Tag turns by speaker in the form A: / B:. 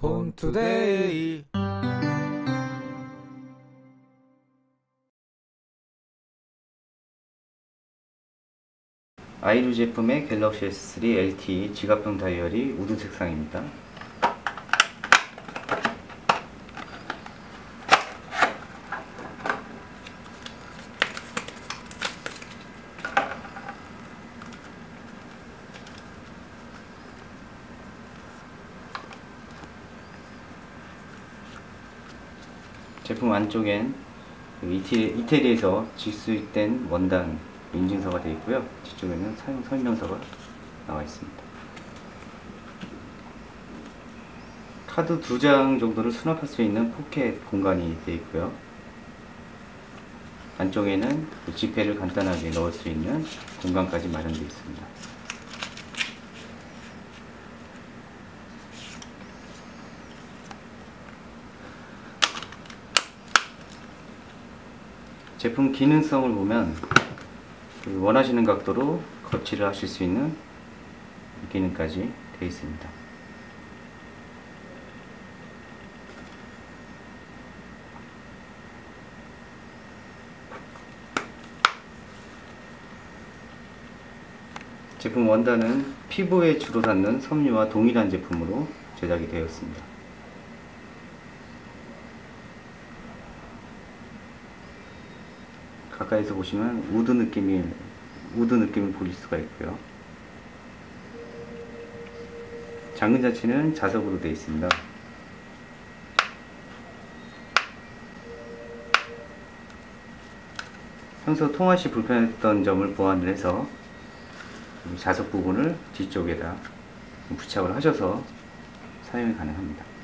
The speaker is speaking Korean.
A: 본투데이.
B: 아이루 제품의 갤럭시 S3 LTE 지갑형 다이어리 우드 색상입니다. 제품 안쪽엔 이태리에서 직수입된 원단 인증서가 되어 있고요. 뒤쪽에는 사용 설명서가 나와 있습니다. 카드 2장 정도를 수납할 수 있는 포켓 공간이 되어 있고요. 안쪽에는 지폐를 간단하게 넣을 수 있는 공간까지 마련되어 있습니다. 제품 기능성을 보면 원하시는 각도로 거치를 하실 수 있는 기능까지 되어 있습니다. 제품 원단은 피부에 주로 닿는 섬유와 동일한 제품으로 제작이 되었습니다. 가까이서 보시면 우드 느낌을 보실 수가 있고요. 장근 자체는 자석으로 되어 있습니다. 평소 통화 시 불편했던 점을 보완을 해서 자석 부분을 뒤쪽에다 부착을 하셔서 사용이 가능합니다.